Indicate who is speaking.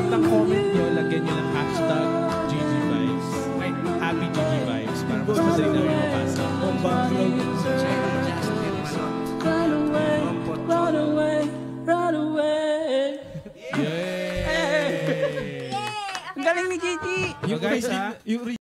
Speaker 1: lahat ng comment nyo, lagyan nyo ng hashtag gigi vibes. Ay, happy gigi vibes. Para mas madali na rin mabasa.
Speaker 2: Run away, run away, run away.
Speaker 1: Yay!
Speaker 2: Ang galing ni Gigi!
Speaker 1: Yung guys ha, yung